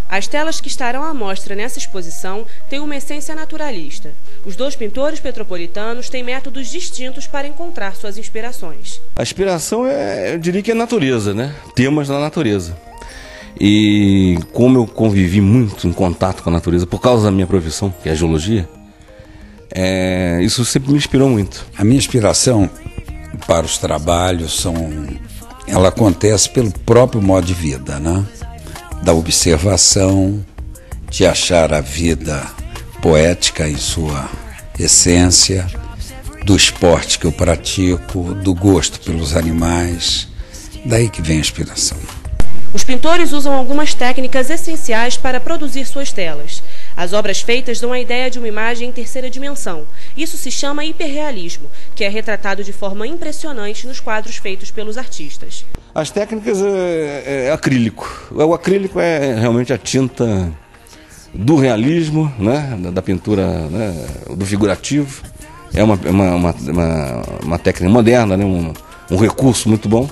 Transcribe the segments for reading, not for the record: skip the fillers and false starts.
As telas que estarão à mostra nessa exposição têm uma essência naturalista. Os dois pintores petropolitanos têm métodos distintos para encontrar suas inspirações. A inspiração eu diria que é a natureza, né? Temas da natureza. E como eu convivi muito em contato com a natureza por causa da minha profissão, que é a geologia, isso sempre me inspirou muito. A minha inspiração para os trabalhos ela acontece pelo próprio modo de vida, né? Da observação, de achar a vida poética em sua essência, do esporte que eu pratico, do gosto pelos animais, daí que vem a inspiração. Os pintores usam algumas técnicas essenciais para produzir suas telas. As obras feitas dão a ideia de uma imagem em terceira dimensão. Isso se chama hiperrealismo, que é retratado de forma impressionante nos quadros feitos pelos artistas. As técnicas é acrílico. O acrílico é realmente a tinta do realismo, né? Da pintura, né? Do figurativo. É uma técnica moderna, né? Um recurso muito bom.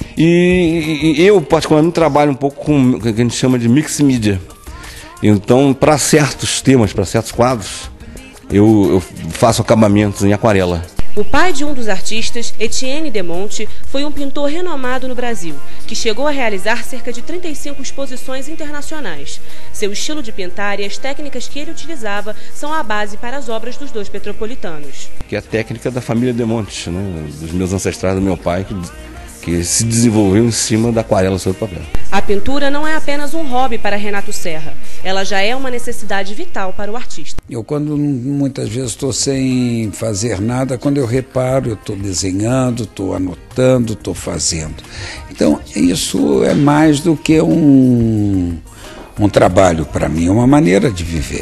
E eu, particularmente, trabalho um pouco com o que a gente chama de mix media. Então, para certos temas, para certos quadros, eu faço acabamentos em aquarela. O pai de um dos artistas, Etienne de Monte, foi um pintor renomado no Brasil, que chegou a realizar cerca de 35 exposições internacionais. Seu estilo de pintar e as técnicas que ele utilizava são a base para as obras dos dois petropolitanos. Que é a técnica da família de Monte, né? Dos meus ancestrais, do meu pai, que se desenvolveu em cima da aquarela sobre papel. A pintura não é apenas um hobby para Renato Serra, ela já é uma necessidade vital para o artista. Eu, quando muitas vezes estou sem fazer nada, quando eu reparo, eu estou desenhando, estou anotando, estou fazendo. Então, isso é mais do que um trabalho para mim, é uma maneira de viver.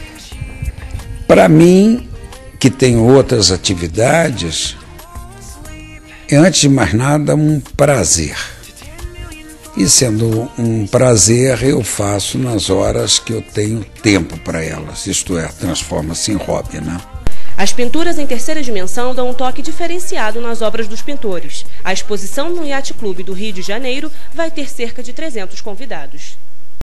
Para mim, que tenho outras atividades, é, antes de mais nada, um prazer. E sendo um prazer, eu faço nas horas que eu tenho tempo para elas. Isto é, transforma-se em hobby, né? As pinturas em terceira dimensão dão um toque diferenciado nas obras dos pintores. A exposição no Yacht Club do Rio de Janeiro vai ter cerca de 300 convidados.